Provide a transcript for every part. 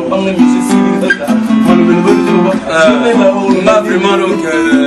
vraiment donc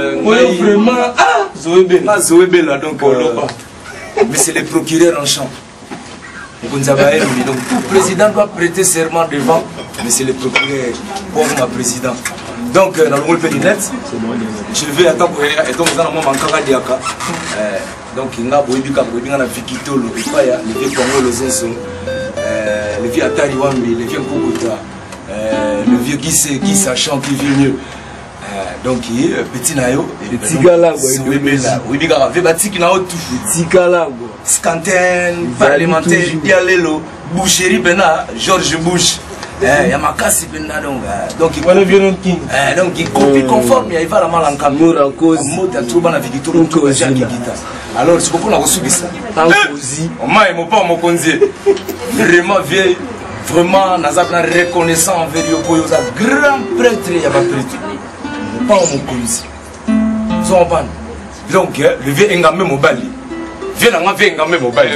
Zoé Bella donc mais c'est le procureur en champ. Donc tout président doit prêter serment devant, mais c'est le procureur pour ma président. Donc dans le rôle pédinette, je vais attendre pour et donc nous allons manquer diaka. Donc il y a boibika boibika na vikito le faya le vieux Congo le zonso le vieux Atari Wambi le vieux Kokota le vieux qui sachant qui vit mieux. Donc petit nayo petit gala oui bika va bati ki na otu petit gala scanten parlementaire dialelo boucherie bena George Bush il y a ma casse donc il donc il copie conforme il va la mal en caméra en cause mot à trouver la vidéo alors c'est pourquoi on a reçu ça en cause on m'a mon pas mon conseiller vraiment vieille vraiment nazapna reconnaissant envers yo poyoza grand prêtre il y a pas prêtre pas mon conseiller sont pas donc le vieux engamé mobile viens na vieux engamé mobile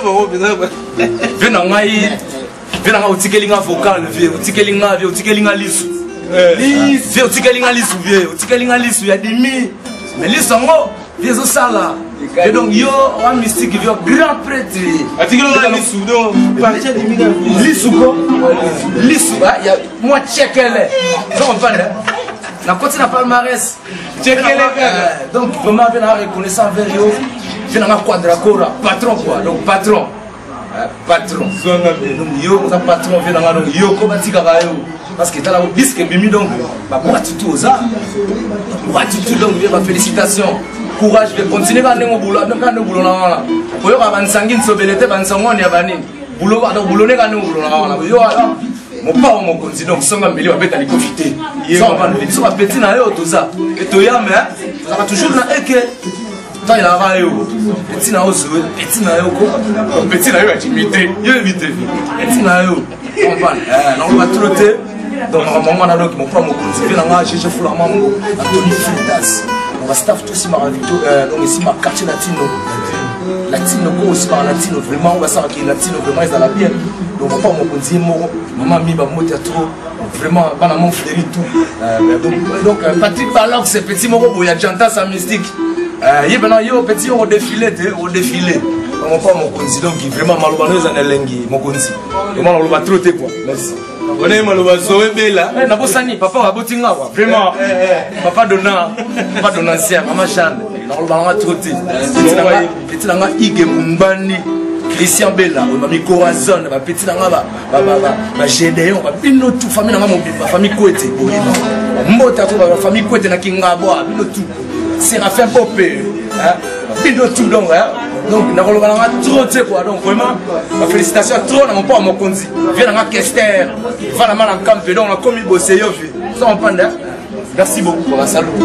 viens na ngai viens na utikelinga vocal vieux utikelinga lisu vieux utikelinga lisu vieux utikelinga lisu ya demi mais lisu ngo vieux au sala et donc yo un mystique vieux grand prêtre utikelinga lisu donc partir de lisu ko lisu ya moi checkele donc pas na côté na palmarès checkele donc vraiment bien reconnaissant vers yo viens na quadracora patron quoi donc patron patron donc yo ça patron vient dans donc yo ko batika ba yo parce que tala bisque bimi donc ba moi tout oza moi tout donc ba félicitations courage de continuer à aller au boulot donc quand au boulot na ko yo ka bansangi nsobelete bansangoni ya bani boulot ba donc boulot ne ka no boulot na yo mon pas mon continue donc songa mbeli ba beta likofité ça on va le so ba petit na yo toza et to ya mais ça va toujours na eke il a va yo petit na ozo petit na yo ko petit na yo a timité yo éviter petit na yo on va on va trotter donc maman na donc mon pas mon continue na nga chercher fou la maman Anthony Fritas on va staff tout si ma Victor donc ici ma quartier latino ko aussi par latino vraiment on va savoir que latino vraiment ils la bien donc mon pas mon continue maman mi ba moto trop vraiment bana mon fléri tout donc Patrick Balok c'est petit moko boya janta sa mystique il y a yo petit au défilé on pas mon consi donc vraiment malobano za nelengi mon consi vraiment on va trotter quoi merci on est maloba Zoé Bella na bosani papa wa botinga quoi vraiment papa donna sia maman Jeanne on va trotter petit nanga Ige Mumbani Christian Bella on va mi corazon ba petit nanga ba Gédéon ba bino tout famille nanga mo famille Kwete mbota ko ba famille Kwete na Kingabo bino tout Séraphin Popé, bino tout donc donc na trop tu sais quoi donc vraiment félicitations trop na mon pas mon konzi viens na Kester va la mal en camp donc on a commis bosser yo ça on panda merci beaucoup pour la salut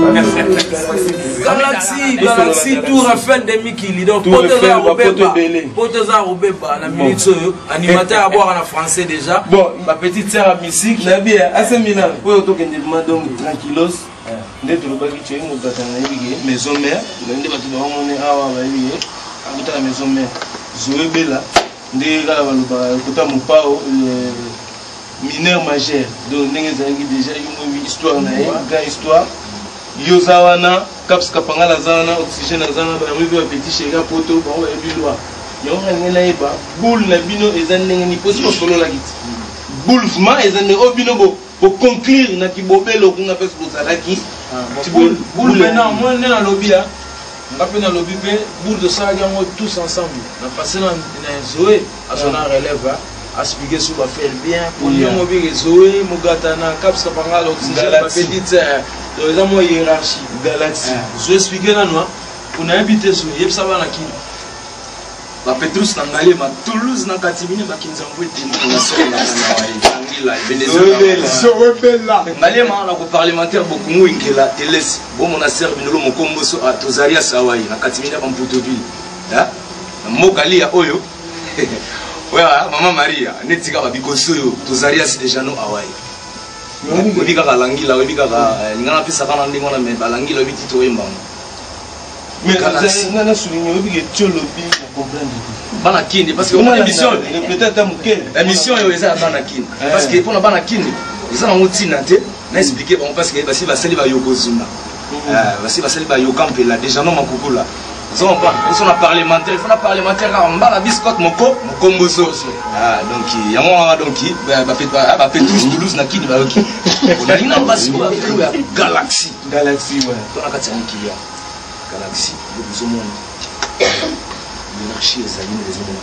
Galaxy tout refait demi kili donc Poteza Obeba na minute animateur à boire en français déjà bon ma petite sœur à musique na bien assez minal pour to kende donc tranquillos ndé to baki chez mo tata na yibige maison mère ndé batu ba mone awa ba yibige akuta la maison mère Zoé Bella ndé la ba kuta mo pao mineur majeur donc ndé zangi déjà une histoire na grande histoire yozawana caps kapangala zana oxygène zana ba rive ba petit chega poto ba ba bilwa yo ngena iba boule na bino ezanenge ni possible solo la giti boulevement ezanenge obino bo pour conclure na kibobelo kunga pesa bozalaki boule maintenant moi na lobby là on a lobby boule de ça gagne tous ensemble on a passé dans Zoé à son relève à expliquer sur va faire bien pour nous mobile Zoé Mugatana Caps Kapanga l'oxygène ma petite dans les amours hiérarchie Galaxy Zoé expliquer là nous on a invité sur yep ça va na qui ba Petrus na ngalé ma Toulouse na Katimini ba Kinzambwe na sona Venezuela ngalé ma na ko parlementaire beaucoup ngela teles bon mon aser binolo mon kombo so a Tozaria Sawai na Katimini ba Mputoville ha mokali ya oyo ouais maman Maria netika ba bikoso yo Tozaria si déjà no awai obika ka langila obika ka ngana pesa kana ndingo na me balangila obiti to yembanga mais on a souligné que tu lobby pour comprendre Banakini parce que on a émission peut-être émission yo eza Banakini parce que pour na Banakini ils ont motivé, n'a expliqué parce que Bassi va salir Yokozuna. Bassi va salir Yokampe là, déjà non Makoko là. Ils sont parlementaires, ils font parlementaire en bas la biscotte Moko, Mokomboso. Donc il y a moi donc tous Toulouse n'a qui ni ba qui. On a une ambassade Galaxy. Galaxy ouais. Dans la quatrième qui y a Galaxy, le monde. L'anarchie est alignée les hommes.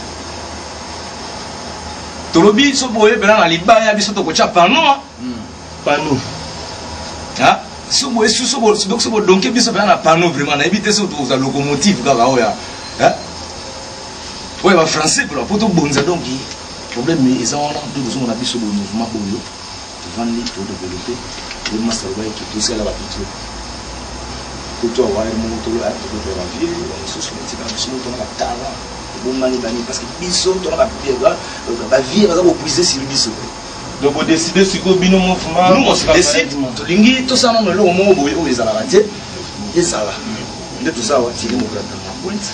Tolobi so boye bena na libaya biso to ko cha pano. Pano. Ah so boye so bo donc biso bena na pano vraiment na éviter so to za locomotive kaka oya. Hein? Ouais ba français pour la poto bonza donc problème mais ils ont tout besoin na biso bo mouvement boyo. Vendre to développer le master boy qui tout ça là ba tout. Tout wa mo to la to la vie so so petit biso to na tala. Parce que biso to na ba vie va puiser sur biso. Donc on décide sur quoi bino mouvement. Nous on se décide to lingi to ça non le mo boye o ezala raté. Ezala. De tout ça on tire mo grata na pointe.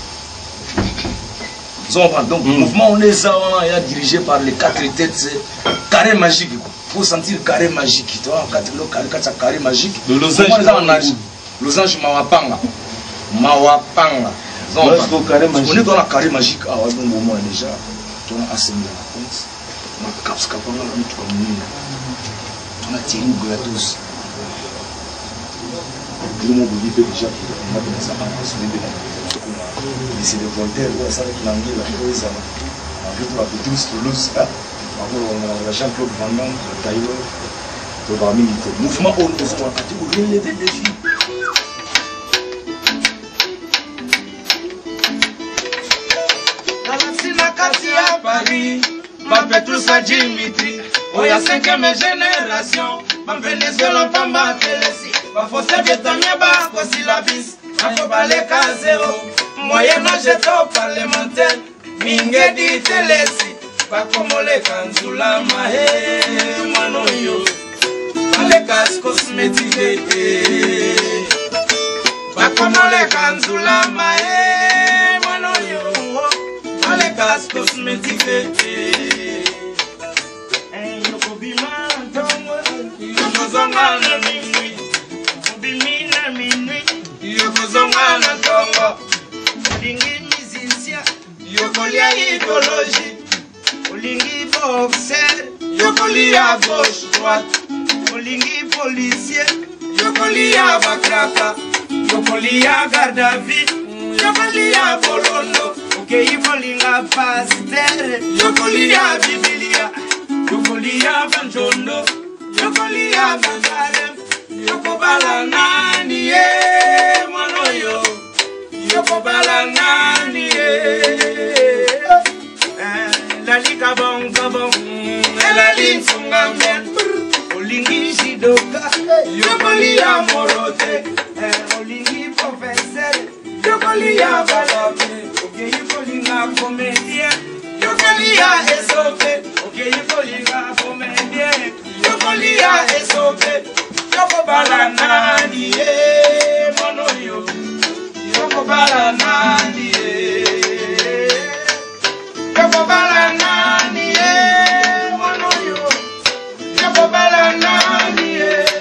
Donc le mouvement on les a dirigé par les 4 têtes carré magique. Faut sentir carré magique. Tu vois 4 carré magique. Le losange mawapanga. Mawapanga. On est dans la carré magique. Ah ouais, bon moment déjà. On a assemblé la pointe. On a caps capon, on a mis tout le monde. On a tiré une gratos. Le monde vous dit déjà qu'on a donné ça à la semaine de la lycée de Voltaire. Ça avec l'anglais, la chose, ça va. En fait, on a fait tous Toulouse. On a Jean-Claude Van Damme, Taïwan. On va militer. Mouvement haut, on a relevé des filles. Paris, Babé tout ça Dimitri, Oya 5e génération, Mam Venezuela Pamba Telesi, Bafose Vietnamien Bas, Syllabis, Afobaleka zéro, Moyen âge parlementaire, Mingedi Telesi, Bakomole Kanzula Mahe, Manoyo, Balekas cosmétique, Bakomole Kanzula Mahe, Manoyo. Les gaz cosmétiques Yoko bima tongo Yoko zonga na minuit Bimi na minuit Yoko zonga na tongo Olingi musicien Yoko lia idéologie Olingi boxer Yoko lia gauche droite Olingi policier Yoko lia bakraka Yoko lia garde à vue Yoko lia bolondo Yokolia pasteur, Yokolia Biblia, Yokolia Banjondo, Yokolia Bangarem, Yokobala Nani, Manoyo, Yokobala Nani, la Liga Bon Gabon, la Ligue Fungamen, Olingi Shidoka, Yokolia Morote, Olingi Professeur, Yokolia Balame. Yokolia comédien, Yokolia est sauvé. Yokolia comédien, Yokolia est sauvé. Yokobala nani Manoyo, Yokobala nani Yokobala nani Manoyo, Yokobala nani.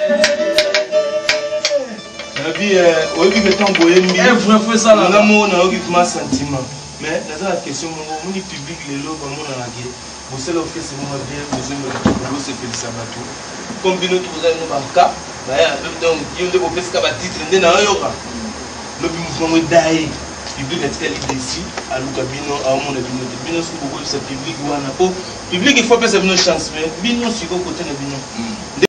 Oui, mais tant boyer mieux. Frère, ça là. On a un sentiment. Mais dans la question, on est public, les lots, comme on a la guerre. Vous savez, c'est moi bien, vous avez le c'est fait ça bateau. Comme nous tous les nous cas, donc il y a des professeurs qui ont titre de na yoga. Le mouvement est d'ailleurs. Public est qualité ici, à l'Oukabino, à mon avis, bino c'est beaucoup de ce public ou à Napo. Public il faut pas se donner chance, mais bino c'est côté de bino.